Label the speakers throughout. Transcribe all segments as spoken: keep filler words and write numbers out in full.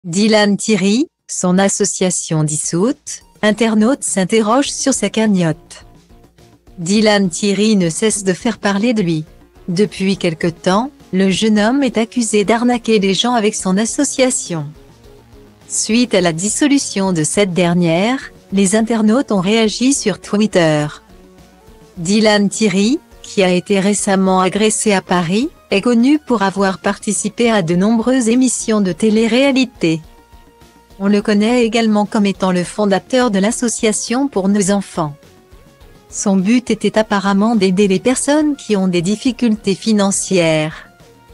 Speaker 1: Dylan Thierry, son association dissoute, internautes s'interrogent sur sa cagnotte. Dylan Thierry ne cesse de faire parler de lui. Depuis quelque temps, le jeune homme est accusé d'arnaquer les gens avec son association. Suite à la dissolution de cette dernière, les internautes ont réagi sur Twitter. Dylan Thierry, qui a été récemment agressé à Paris, est connu pour avoir participé à de nombreuses émissions de télé-réalité. On le connaît également comme étant le fondateur de l'association pour nos enfants. Son but était apparemment d'aider les personnes qui ont des difficultés financières.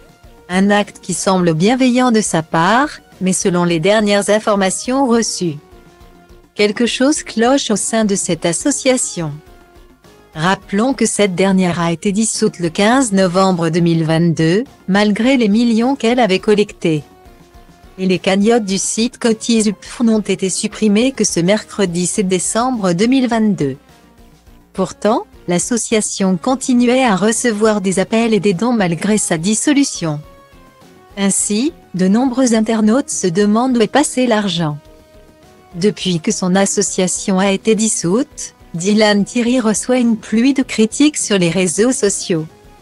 Speaker 1: Un acte qui semble bienveillant de sa part, mais selon les dernières informations reçues, quelque chose cloche au sein de cette association. Rappelons que cette dernière a été dissoute le quinze novembre deux mille vingt-deux, malgré les millions qu'elle avait collectés. Et les cagnottes du site Cotise.fr n'ont été supprimées que ce mercredi sept décembre deux mille vingt-deux. Pourtant, l'association continuait à recevoir des appels et des dons malgré sa dissolution. Ainsi, de nombreux internautes se demandent où est passé l'argent. Depuis que son association a été dissoute, Dylan Thierry reçoit une pluie de critiques sur les réseaux sociaux.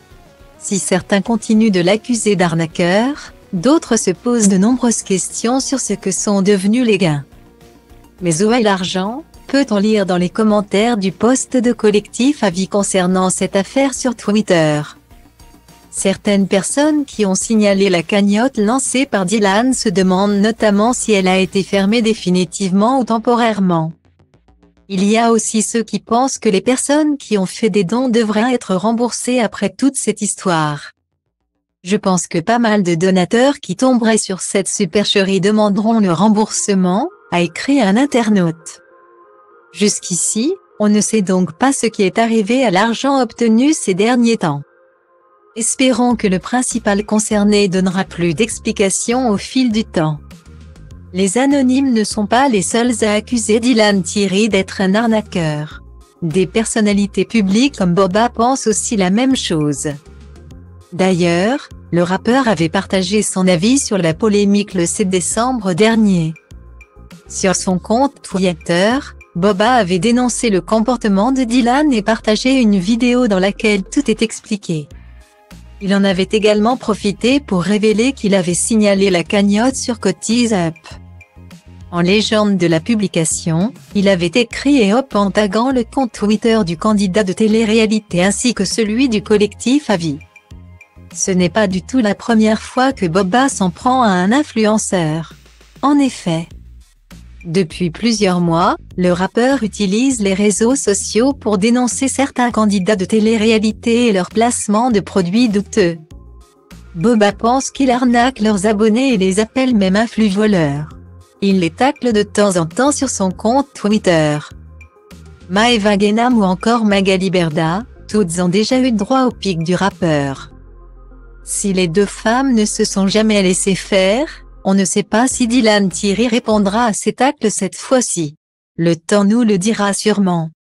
Speaker 1: Si certains continuent de l'accuser d'arnaqueur, d'autres se posent de nombreuses questions sur ce que sont devenus les gains. Mais où est l'argent ? Peut-on lire dans les commentaires du post de Collectif Avis concernant cette affaire sur Twitter. Certaines personnes qui ont signalé la cagnotte lancée par Dylan se demandent notamment si elle a été fermée définitivement ou temporairement. Il y a aussi ceux qui pensent que les personnes qui ont fait des dons devraient être remboursées après toute cette histoire. Je pense que pas mal de donateurs qui tomberaient sur cette supercherie demanderont le remboursement, a écrit un internaute. Jusqu'ici, on ne sait donc pas ce qui est arrivé à l'argent obtenu ces derniers temps. Espérons que le principal concerné donnera plus d'explications au fil du temps. Les anonymes ne sont pas les seuls à accuser Dylan Thierry d'être un arnaqueur. Des personnalités publiques comme Boba pensent aussi la même chose. D'ailleurs, le rappeur avait partagé son avis sur la polémique le sept décembre dernier. Sur son compte Twitter, Boba avait dénoncé le comportement de Dylan et partagé une vidéo dans laquelle tout est expliqué. Il en avait également profité pour révéler qu'il avait signalé la cagnotte sur Cotise.fr. En légende de la publication, il avait écrit et hop en taguant le compte Twitter du candidat de télé-réalité ainsi que celui du collectif Avis. Ce n'est pas du tout la première fois que Boba s'en prend à un influenceur. En effet, depuis plusieurs mois, le rappeur utilise les réseaux sociaux pour dénoncer certains candidats de télé-réalité et leur placement de produits douteux. Boba pense qu'il arnaque leurs abonnés et les appelle même influ-voleurs. Il les tacle de temps en temps sur son compte Twitter. Maeva Guénam ou encore Magali Berda, toutes ont déjà eu droit au pic du rappeur. Si les deux femmes ne se sont jamais laissées faire, on ne sait pas si Dylan Thierry répondra à ces tacles cette fois-ci. Le temps nous le dira sûrement.